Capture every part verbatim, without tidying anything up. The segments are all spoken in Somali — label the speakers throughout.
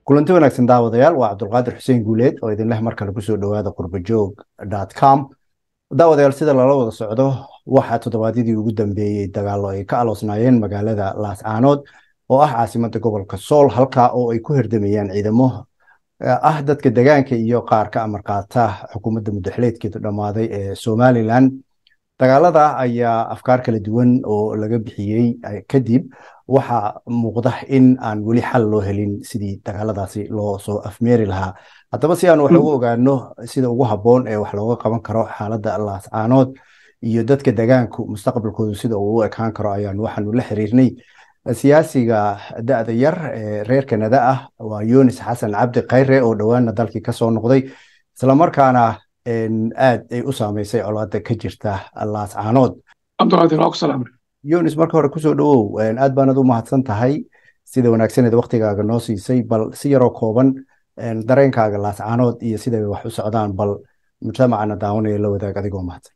Speaker 1: kulanti wanaagsan daawadayaal waa cabdulqaadir xuseen guuleed oo idin leh marka lagu soo dhawaada qurbajoog dot com daawadayaal sida lala wada socdo waxaa toddobaadyadii ugu dambeeyey dagaallo ay ka aloosnaayeen magaalada laascaanood oo ah caasimadda gobolka sool halkaa oo ay ku hirdamayaan ciidamo ah dadka degaanka iyo qaar ka amar qaata xukuumadda muddaxileedkeedu dhammaaday ee somalilan dagaalada ayaa afkaar kala duwan oo laga bixiyey kadib waxaa muuqda in aan weli xal loo helin sidii dagaaladaasi loo soo afmeeri lahaa haddaba si aan wax ugu ogaano sida ugu habboon ee wax looga qaban karo xaaladda laascaanood iyo dadka degaanku mustaqbalkoodu sida uu u ekaan karo ayaan waxaanu la xiriirnay siyaasiga da-da yar ee reer kanada ah waa yunis xasan cabdi khayre oo dhowaana dalkii kasoo noqday islamarkaana aad ay u saamaysay colaada ka jirta laascaanood yunis marka hore kusoo dhawow aad baanad u mahadsan tahay sida wanaagsaneed waktigaaga noo siisay bal si yaroo kooban dareenkaaga laascaanood iyo siday wax u socdaan bal mujtamacana daawanaya la wadaag adigoo mahadsan.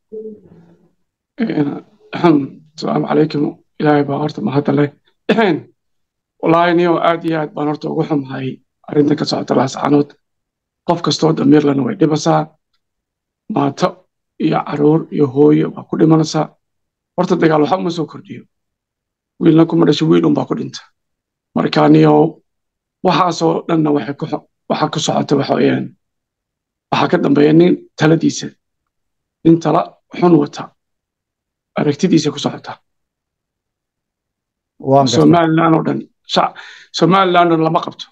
Speaker 2: asalaamu calaykum ilaahay baa horta mahadda leh wallaahi niyo aad iyo aad baan horta ugu xumahay arrinta ka socota laascaanood qof kastoo damiirlana way dhibasaa maato iyo caruur iyo hooyo waa ku dhimanaysaa horta dagaal waxa uma soo kordhiyo wiilna kuma dhasho wiil unbaa ku dhinta marka niyo waxaasoo dhanna waxa ku socota waxa weeyaan waxaa ka dambeeya nin taladiisa nin tala xun wata aragtidiisa ku socota somalilan oo dhan somalilan oo dhan lama qabto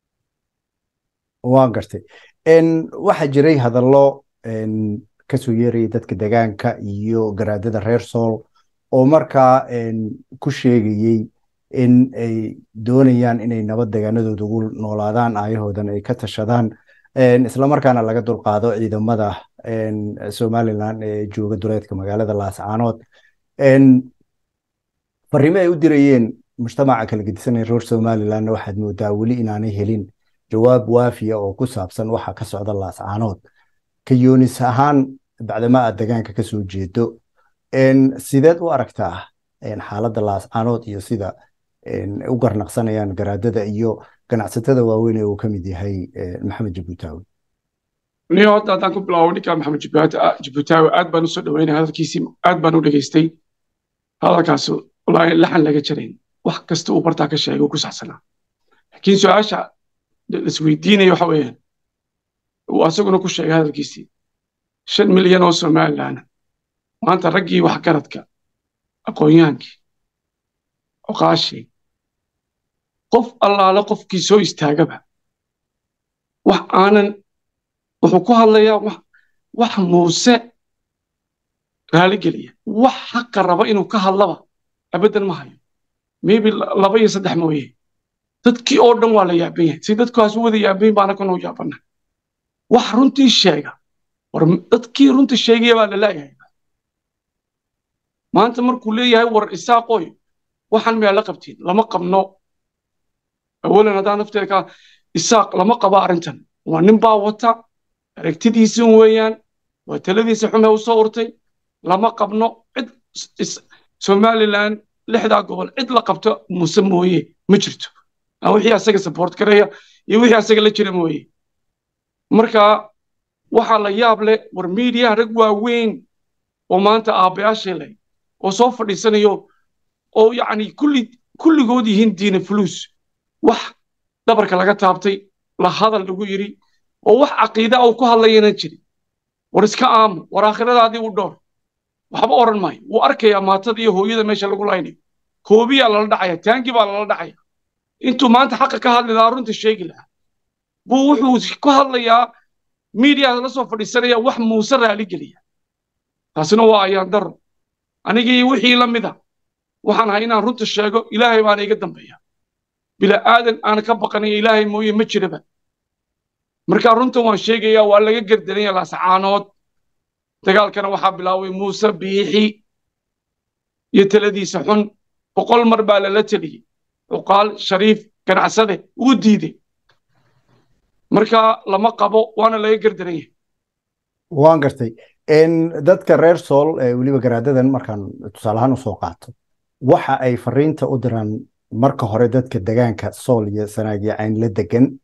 Speaker 1: waan gartay waxaa jiray hadallo kasoo yeerayay dadka degaanka iyo garaadada reer sool oo markaa ku sheegayey in ay doonayaan inay nabad degaanadooda ugu noolaadaan aayahoodan ay ka tashadaan islamarkaana laga dulqaado ciidamada somalilan ee jooga duleedka magaalada laascaanood farriimo ay u dirayeen mujtamaca kala gedisanaya reer somalilanna waxaad moodaa weli inaanay helin jawaab waafiya oo ku saabsan waxa ka socda laascaanood ka yunis ahaan bacdama aad degaanka ka soo jeedo sideed u aragtaa xaaladda laascaanood iyo sida u garnaqsanayaan garaadada iyo ganacsatada waaweyn ee uu ka mid yahay maxamed jabuutaawi
Speaker 2: niyo hadda haddaan ku bilaabo ninka maxamed jabuutaawi aad baan usoo dhaweynay hadalkiisii aad baan u dhegaystay hadalkaas wallaahi laxan laga jarayn wax kasta uu bartaa ka sheegay uu ku saxsanaa laakiin su-aasha isweydiinaya waxa weeyaan uu asaguna ku sheegay hadalkiisii shan milyan oo somalilaana maanta raggii waxgaradka aqoonyahaankii oqaashii qof allaale qofkii soo istaagaba wax aanan wuxuu ku hadlayaa wax muuse raaligeliya wax xaqa raba inuu ka hadlaba abadan ma hayo maybe laba iyo saddex mooye dadkii oo dhan waa la yaaban yahay si dadkaas u wada yaaban baana kana u yaabana wax runtii sheega war dadkii runtii sheegaya baa la leeyahay maanta markuu leeyahay war isaaqooy waxaan miyaa la qabtiin lama qabno awalan haddaan nafteeda ka isaaq lama qabo arrintan waa nin baa wata aragtidiisa weeyaan waa taladiisa xume u soo urtay lama qabno cid somalilan lixdaa gobol cid la qabto muse mooye ma jirto aan wixii asaga support karaya iyo wixii asaga la jira mooye marka waxaa la yaab leh war miidiyaha rag waaweyn oo maanta aabbayaashii leh oo soo fadhiisanayo oo yacni kulli kulligood yihiin diina fuluus wax dhabarka laga taabtay la hadal lagu yidhi oo wax caqiida uu ku hadlayana jirin war iska aamu war aakhiradaadii u dhowr waxba oran maayo wuu arkayaa maatada iyo hooyada meesha lagu laynayo koobiyaa lala dhacaya taangi baa lala dhacaya intuu maanta xaqa ka hadli lahaa runta sheegi lahaa buu wuxuu ku hadlayaa miidiyaha la soo fadhiisanaya wax muuse raaligeliya taasina waa ayaan daro anigii wixii la mida waxaan ahay inaan runta sheego ilaahay baana iga dambeeya bila aadan aan ka baqanayo ilaahay mooye ma jiraba markaa runtan waan sheegayaa waa laga gardanaya laascaanood dagaalkana waxaa bilaabay muuse biixi iyo taladiisa xun boqol mar baa lala teliyey cuqaal shariif ganacsade uu diiday marka lama qabo waana laga gardanaya
Speaker 1: waan gartay dadka reer sool ee weliba garaadadan markaan tusaalahaan usoo qaato waxa ay fariinta u diraan marka hore dadka degaanka sool iyo sanaag iyo cayn la degan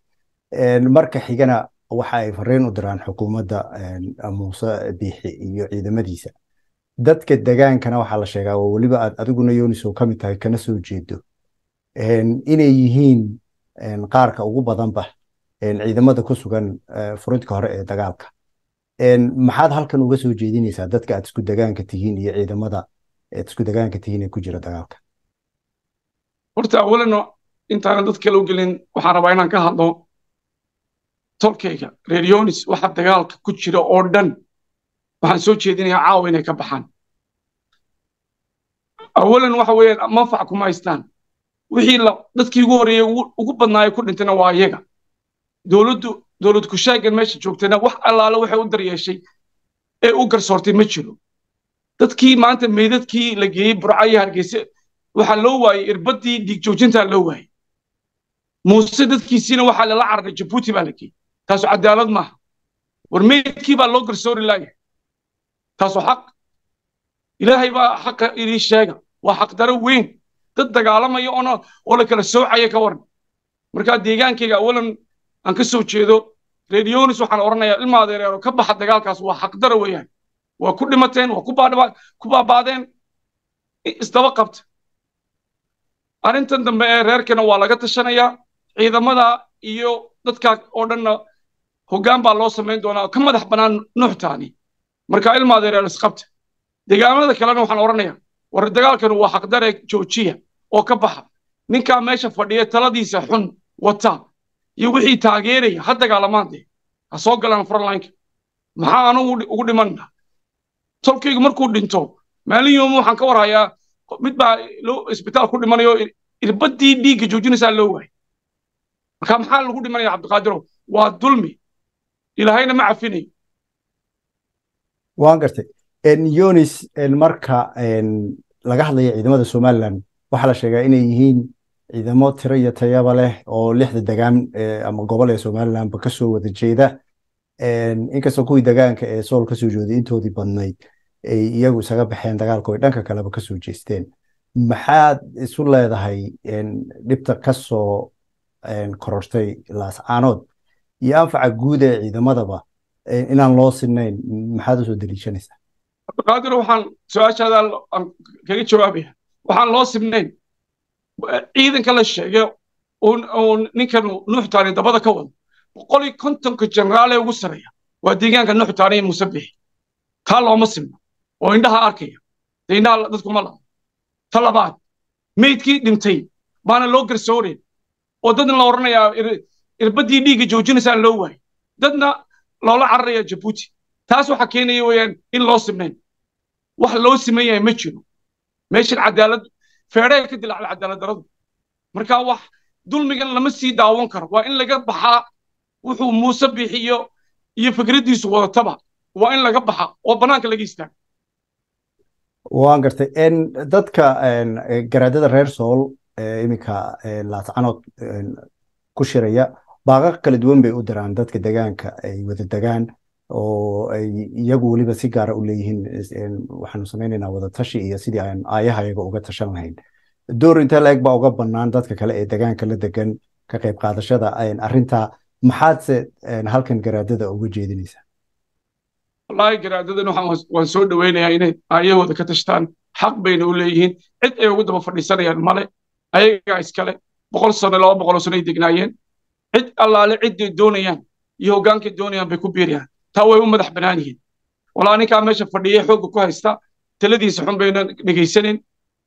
Speaker 1: marka xigana waxa ay fariin u diraan xukuumadda Muuse Biixi iyo ciidamadiisa dadka degaankana waxaa la sheegaa oo weliba aad adiguna Yoonis oo kamid tahay kana soo jeedo inay yihiin qaarka ugu badanba ciidamada ku sugan furinta hore ee dagaalka maxaad halkan uga soo jeedinaysaa dadka aad isku degaanka tihiin iyo ciidamada aad isku degaanka tihiin ee ku jira dagaalka
Speaker 2: horta awalan intaan dad kale u gelin waxaan rabaa inaan ka hadlo tolkayga reer Yoonis waxa dagaalka ku jira oo dhan waxaan soo jeedinayaa caawa inay ka baxaan awalan waxa weeyaan manfac kuma haystaan wixii dadkii ugu horeeyay ugu badnaayay ku dhintana waa iyaga dowladdu dowlad ku sheegan meesha joogtana wax allaale waxay u daryeeshay ee u garsoortay ma jiro dadkii maanta meydadkii la geeyey Burco iyo Hargeysa waxaa loo waayey irbadii dhiig joojinta loo waayey muuse dadkiisina waxaa lala cararay Jabuuti baa la geeyey taasoo cadaalad maaha war meydkii baa loo garsoori laayay taasoo xaq ilaahay baa xaqa idin sheega waa xaq daro weyn dad dagaalamaya oo oo la kala soocaya ka waran marka deegaankayga awalan aan ka soo jeedo reer Yoonis waxaan oranayaa ilma adeereero ka baxa dagaalkaas waa xaq daro weeyaan waa ku dhimateen waa ku baadhaba ku baabaadeen isdaba qabta arrintan dambe ee reerkana waa laga tashanayaa ciidamada iyo dadka oo dhan hoggaan baa loo sameyn doonaa ka madax banaan nuuxtaani marka ilma adeereero isqabta deegaamada kalena waxaan oranayaa war dagaalkan waa xaq dare joojiya oo ka baxa ninka meesha fadhiya taladiisa xun wata iyo wixii taageeraya ha dagaalamaante ha soo galaan frontline maxaa aanu ugu dhimanna tolkaygu markuu dhinto maalin yoom waxaan ka warhayaa mid baa loo isbitaal ku dhimanayo irbadii dhiigga joojinaysaa loo waayay marka maxaa lagu dhimanaya Cabdiqaadirow waa dulmi ilaahayna ma cafinayo
Speaker 1: waan gartay Yoonis marka laga hadlayo ciidamada Somaliland waxa la sheegaa inay yihiin ciidamo tiro iyo tayaba leh oo lixda degaan ama gobol ee Somaliland ba ka soo wada jeeda inkastoo kuwii degaanka ee Sool ka soo jeeday intoodii badnayd ay iyagu isaga baxeen dagaalka oo dhanka kaleba ka soo jeesteen maxaad isu leedahay dhibta ka soo korortay laascaanood iyo anfaca guud ee ciidamadaba inaan loo sinayn maxaad u soo daliishanaysaa
Speaker 2: qaadir waxaan su'aashaada kaga jawaabaya waxaan loo sinayn ciidanka la sheegay oo ninkan nuuxtaani dabada ka wada boqol iyo kontonka jeneraal ee ugu sareeya waa deegaanka nuuxtaani iyo Muuse Biixi taa looma simno oo indhaha arkaya indhaha dadku ma laha talabaad meydkii dhintay baana loo garsooray oo dadna la oranayaa irbadii dhiigga joojinaysaa loo waayay dadna loola cararaya Jabuuti taas waxa keenaya weeyaan in loo simnayn wax loo simeeyay ma jiro meeshan cadaalad feeray ka dilacay cadaalad daradu marka wax dulmigan lama sii daawan karo waa in laga baxaa wuxuu Muuse Biixi iyo iyo fikradiisu wadataba waa in laga baxa oo banaanka laga istaago
Speaker 1: waan gartay in dadka garaadada reer Sool iminka laascaanood ku shiraya baaqa kala duwan bay u diraan dadka deegaanka ay wada degaan oo ay iyagu waliba si gaar ah u leeyihiin waxaanu sameynaynaa wada tashi iyo sidii aan aayahayaga uga tashan lahayn door inta leeg baa uga bannaan dadka kale ee deegaanka la degan ka qayb qaadashada arrinta maxaad halkan garaadada uga jeedinaysaa
Speaker 2: wallahi garaadadan waxaan waan soo dhaweynayaa inay aayahooda ka tashtaan xaq bayna u leeyihiin cid ay ugu daba fadhiisanayaan male ayagaa iskale boqol sano laba boqol sano ay degnaayeen cid allaale ciday doonayaan iyo hogaankay doonayaan bay ku biirayaan taa way u madax bannaan yihiin walaa ninkaa meesha fadhiya xoogga ku haysta taladiisa xun bayna dhegaysanin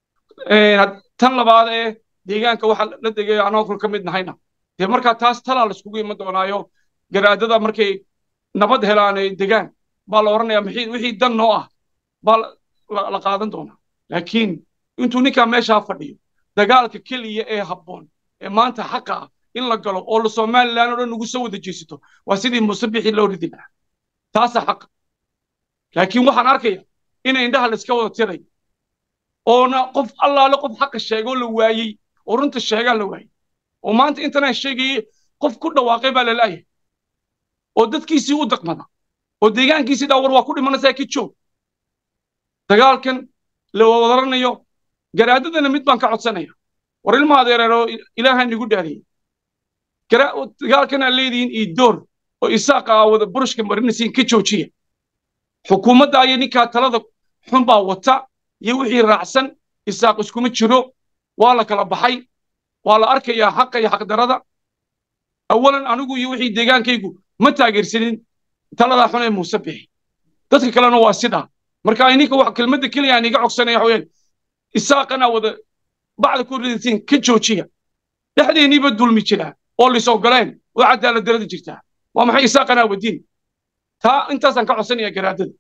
Speaker 2: tan labaad ee deegaanka waxa la degay anoo kul ka mid nahayna dee markaa taas talaa la iskugu iman doonaayo garaadada markay nabad helaan ay degaan baa la oranayaa wixii dan noo ah baa la qaadan doonaa laakiin intuu ninkaa meeshaa fadhiyo dagaalka keliya ee habboon ee maanta xaqa ah in la galo oo la Somaliland oo dhan ugu soo wada jeesato waa sidii Muuse Biixi loo ridi lahaa taasa xaq laakiin waxaan arkaya in indhaha la iska wada tiray oona qof allaale qof xaqa sheego la waayay oo runta sheegaa la waayay oo maanta internet sheegay qof ku dhawaaqay baa la laayahay oo dadkiisii u daqmada oo deegaankiisii dhaawar waa ku dhimanaysaa ki joog dagaalkan la wadaranayo garaadadana mid baan ka codsanaya war ilma adeereero ilaahay nagu dhaariyay dagaalkan aad leedihiin iyo door oo isaaqa aa wada burushka marinaysiin ka joojiya xukuumadda iyo ninkaa talada xun baa wata iyo wixii raacsan isaaq iskuma jiro waa la kala baxay waa la arkayaa xaqa iyo xaqdarada awalan anigu iyo wixii deegaankaygu ma taageersanin taladaa xun ee muuse bixi dadka kalena waa sidaa marka ininka wax kelmadda keliya aan iga cogsanaya waxaweyaan isaaqana wada bacda ku ridaysiin ka joojiya dhexdeeniiba dulmi jiraa oo lis ogoleen oo cadaalad darada jirtaa waa maxay isaaqana wadiin taa intaasaan ka codsanaya garaadada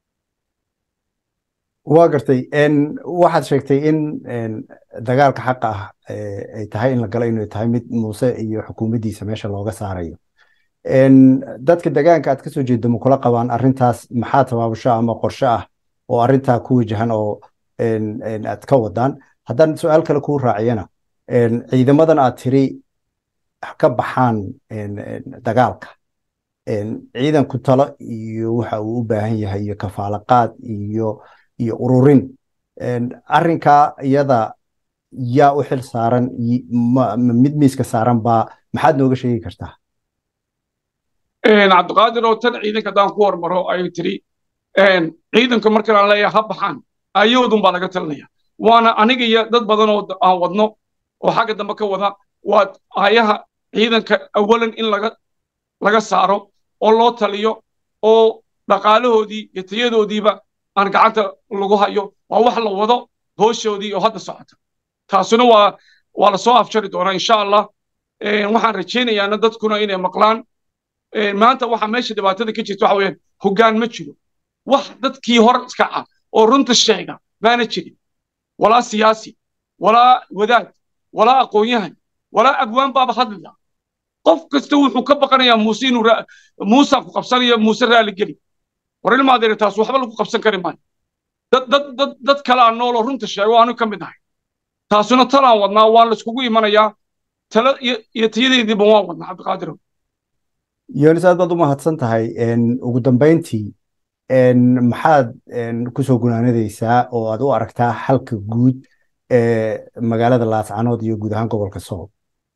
Speaker 1: waa gartay waxaad sheegtay in dagaalka xaqa ah ay tahay in la galo inay tahay mid muuse iyo xukuumaddiisa meesha looga saarayo dadka deegaanka aad ka soo jeedo ma kula qabaan arrintaas maxaa tabaabusho ama qorshe ah oo arrintaa ku wajahan oo aad ka wadaan haddaan su-aal kale kuu raaciyana ciidamadan aad tiri ka baxaan dagaalka ciidanku talo iyo waxa uu u baahan yahay iyo kafaalaqaad iyo iyo ururin arrinkaa iyada yaa u xil saaran mid miiska saaran baa maxaad nooga sheegi kartaa
Speaker 2: cabdiqaadir oo tan ciidanka haddaan ku hormaro ayay tiri ciidanka markaan aan leeyahay ha baxaan ayadoodun baa laga talinaya waana aniga iyo dad badan oo aan wadno oo xagga dambe ka wada waa ayaha ciidanka awalan in laga laga saaro oo loo taliyo oo dhaqaalahoodii iyo tayadoodiiba aan gacanta lagu hayo waa wax la wado hooshoodii oo hadda socota taasuna waa waa la soo afjari doonaa insha allah waxaan rajaynayaana dadkuna inay maqlaan maanta waxa meesha dhibaatada ka jirta waxa weeyaan hoggaan ma jiro wax dadkii hor iska ah oo runta sheega maana jirin walaa siyaasi walaa wadaad walaa aqoon-yahan walaa abwaan baaba hadlida qof kasta wuxuu ka baqanayaa muuse inuu muusa ku qabsanayo muuse raali geli war ilmaadeere taas waxba lagu qabsan kari maayo dad dad dad dad kale aan nool oo runta sheego aanu ka mid ahay taasuna talaan wadnaa waan la iskugu imanayaa tala iyo tayadeediiba waan wadnaa cabdiqaadir
Speaker 1: yonis aad baad u mahadsan tahay ugu dambayntii maxaad kusoo gunaanadaysaa oo aad u aragtaa xalka guud ee magaalada laascanood iyo guud ahaan gobolka sool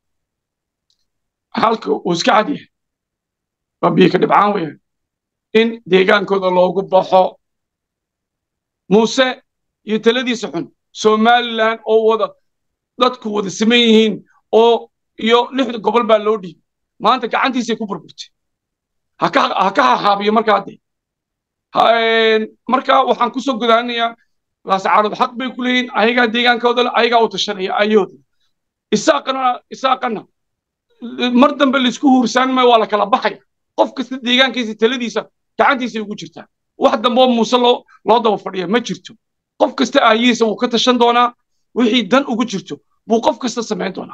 Speaker 2: xalka uu iska cad yahay waa biyo ka dhibcaan weeyaan in deegaankooda loogu baxo muuse iyo taladiisa xun somalilan oo wada dadku wada siman yihiin oo iyo lixda gobol baa loo dhiibay maanta gacantiisay ku burburtay ha ka haxaabiyo markaa dee marka waxaan kusoo godaanayaa laascanood xaq bay ku leeyihiin ayagaa deegaankooda le ayagaa u tashanaya ayooda isaaqana isaaqana mar dambe laisku huursaan maayo waa la kala baxaya qof kasta deegaankiisa taladiisa gacantiisay ugu jirtaa wax dambe oo muuse loo loo daba fadhiya ma jirto qof kasta aayihiisa wuu ka tashan doonaa wixii dan ugu jirto buu qof kasta samayn doonaa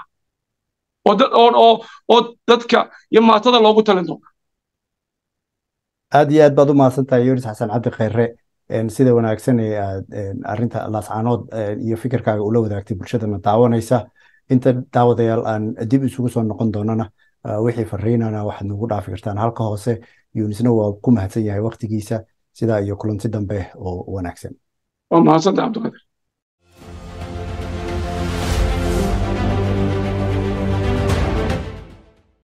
Speaker 2: oo dadka iyo maatada loogu talin doonaa
Speaker 1: aad iyo aad baad u mahadsantahay yonis xasan cabdi khayre sida wanaagsan ee aad arrinta laascanood iyo fikirkaaga ula wadaagtay bulshadana daawanaysa inta daawadayaal aan dib isugu soo noqon doonana wixii fariinana waxaad nagu dhaafi kartaan halka hoose yonisna waa ku mahadsan yahay waqtigiisa sidaa iyo kulanti dambe oo wanaagsan
Speaker 2: waa mahadsantahay cabdiqaadir